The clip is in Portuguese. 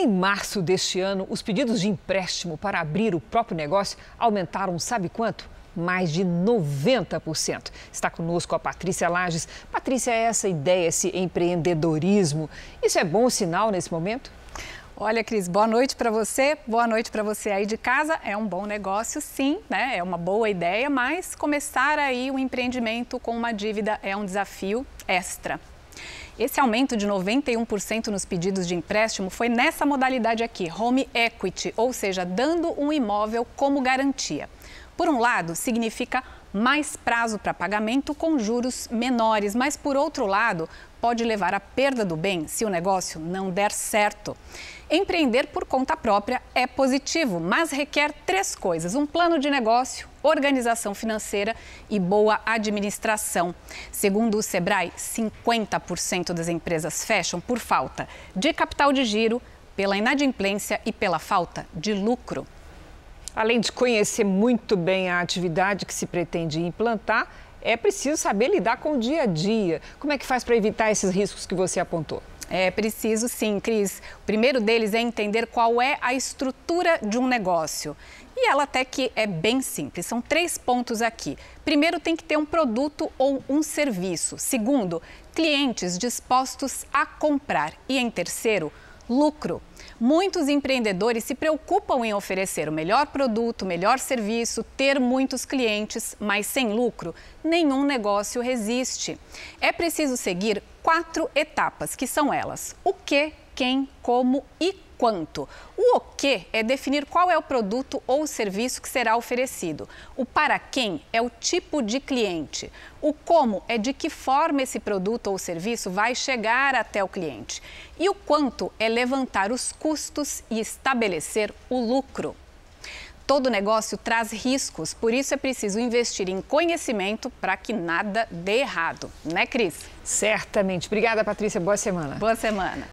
Em março deste ano, os pedidos de empréstimo para abrir o próprio negócio aumentaram, sabe quanto? Mais de 90%. Está conosco a Patrícia Lages. Patrícia, essa ideia, esse empreendedorismo, isso é bom sinal nesse momento? Olha, Cris, boa noite para você aí de casa. É um bom negócio, sim, né? É uma boa ideia, mas começar aí um empreendimento com uma dívida é um desafio extra. Esse aumento de 91% nos pedidos de empréstimo foi nessa modalidade aqui, home equity, ou seja, dando um imóvel como garantia. Por um lado, significa mais prazo para pagamento com juros menores, mas por outro lado, pode levar à perda do bem se o negócio não der certo. Empreender por conta própria é positivo, mas requer 3 coisas: um plano de negócio, organização financeira e boa administração. Segundo o Sebrae, 50% das empresas fecham por falta de capital de giro, pela inadimplência e pela falta de lucro. Além de conhecer muito bem a atividade que se pretende implantar, é preciso saber lidar com o dia a dia. Como é que faz para evitar esses riscos que você apontou? É preciso sim, Cris. O primeiro deles é entender qual é a estrutura de um negócio. E ela até que é bem simples, são 3 pontos aqui. Primeiro, tem que ter um produto ou um serviço. Segundo, clientes dispostos a comprar. E em terceiro, lucro. Muitos empreendedores se preocupam em oferecer o melhor produto, o melhor serviço, ter muitos clientes, mas sem lucro, nenhum negócio resiste. É preciso seguir 4 etapas, que são elas: o que, quem, como e quanto. O que é definir qual é o produto ou serviço que será oferecido. O para quem é o tipo de cliente. O como é de que forma esse produto ou serviço vai chegar até o cliente. E o quanto é levantar os custos e estabelecer o lucro. Todo negócio traz riscos, por isso é preciso investir em conhecimento para que nada dê errado, né, Cris? Certamente. Obrigada, Patrícia. Boa semana. Boa semana.